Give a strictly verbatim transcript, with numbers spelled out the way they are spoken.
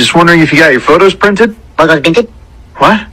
Just wondering if you got your photos printed? Photos printed? What?